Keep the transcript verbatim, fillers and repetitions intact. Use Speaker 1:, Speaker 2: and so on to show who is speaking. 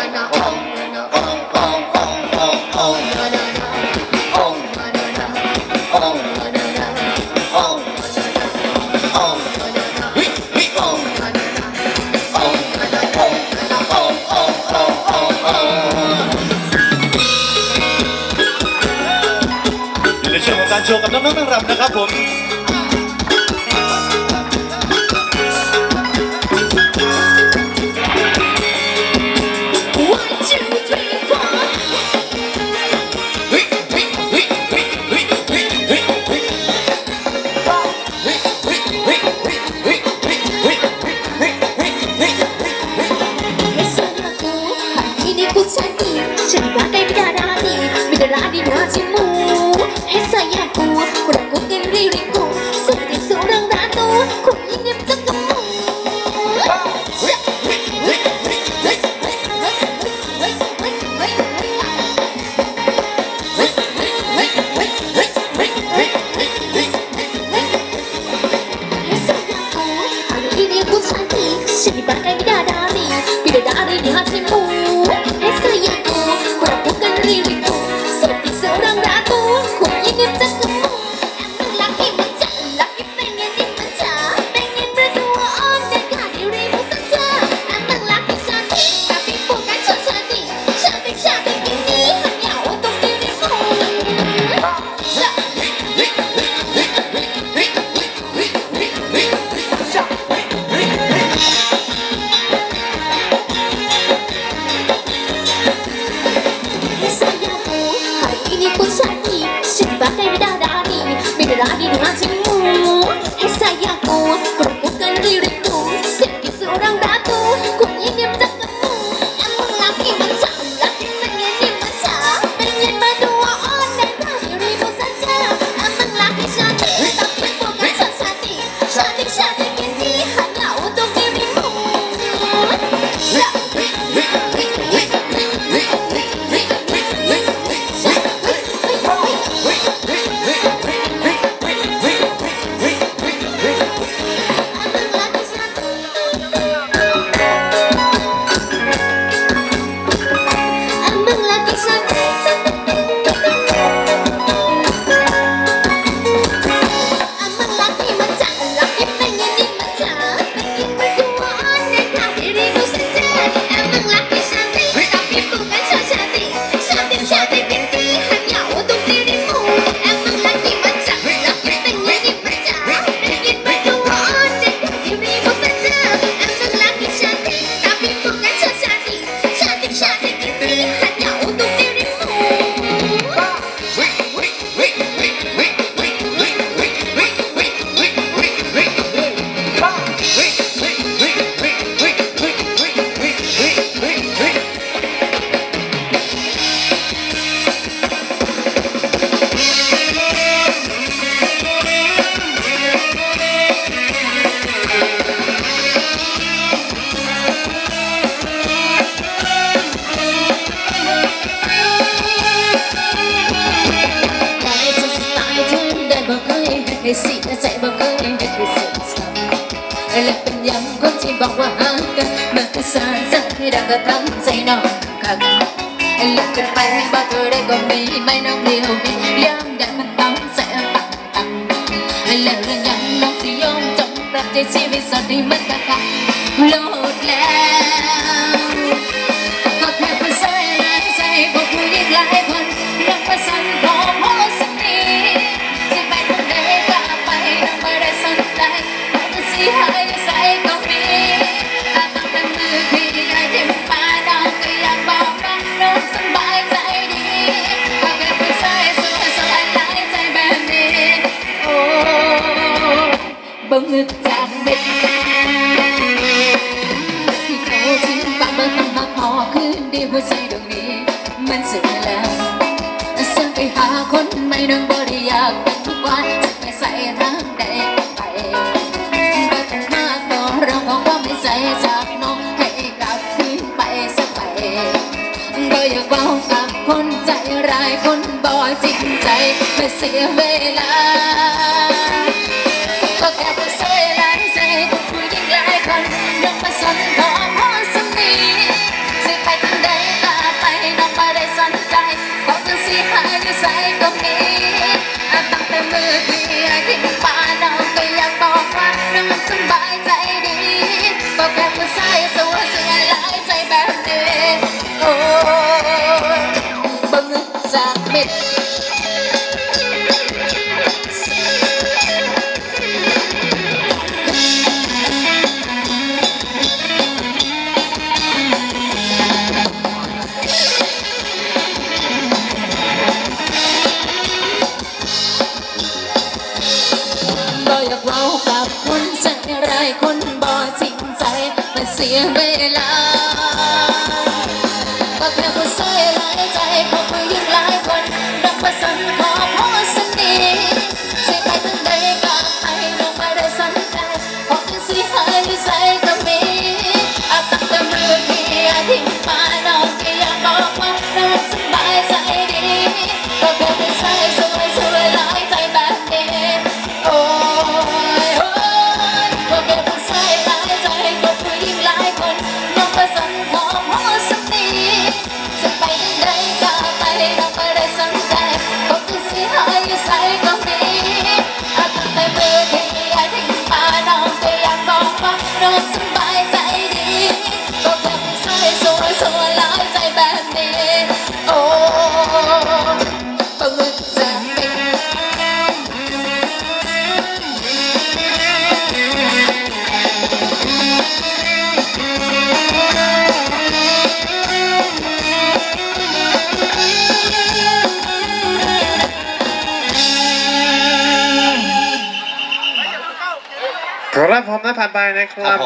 Speaker 1: โชว์กับน้องๆนางรำนะครับผมและเป็นยังคนที่บอกว่าหากันเมื่อคือสายใจดังกระทำใจน้องกักและเป็นไปบอกเธอได้ก็มีไม่น้องเดียวมียังได้มันต้องแสบตักตักและเรื่องยังน้องสิยอมจงปรับใจชีวิตสดที่มันกะกะโลดแล้วก็แค่เป็นสายลายใจบอกผู้หญิงหลายคนยังมาสั่นของหัวสนีที่ไปคนใดกล้าไปน้องไม่ได้สนใจสิหายใส่ก็มีอาต้องเป็นมือพี่ได้ที่มันมาน้องก็อยากบอกน้องน้องสบายใจดีก็แค่เป็นสายสวยสวยหลายใจแบบนี้โอ้บังเอิญจากเด็กที่เขาทิ้งปากเบอร์ตั้งมาพอคืนดีหัวใจดวงนี้มันสึกแล้วเสื่อไปหาคนไม่น้องบ่ได้อยากเป็นทุกวันจะไปใส่ทางใดไปเราบอกว่าไม่ใส่จากน้องให้กลับคืนไปสักไปก็อยากบอกกับคนใจร้ายคนบ่จริงใจไม่เสียเวลาก็แค่ผู้ชายหลายใจผู้หญิงหลายคนยังมาสนของหัวสนีสิไปทางใดายคนบ่จริงใจมันเสียเวลาก็แค่ผู้ชายหลายใจพบผู้หญิงหลายคนรักประสนขอพอสนิทสิไปถึงใดก็ให้ลงมาได้สนใจพบกันสิให้ใจก็มีอาตั้งแต่มือที่ทิ้งมาน้องที่อยากบอกว่าน้องสบายใจดีก็แค่ผู้ชายสวยสวยหลายใจแบบนี้โอ้ยโอ้ยก็แค่ผู้ชายหลายใจก็ผู้หญิงหลายคนน้องประสนขอพอสนิทจะไปถึงใดก็ไปน้องไม่ได้สนใจพบกันสิให้ใจก็มีอาตั้งแต่มือที่ทิ้งมาน้องที่อยากบอกว่าน้องสบายใจดีก็แค่ผู้ชายสวยสวยหลายใจแบบนี้โอ้ปะมึกจะเป็น
Speaker 2: ครับผมนะผ่านไปนะครับ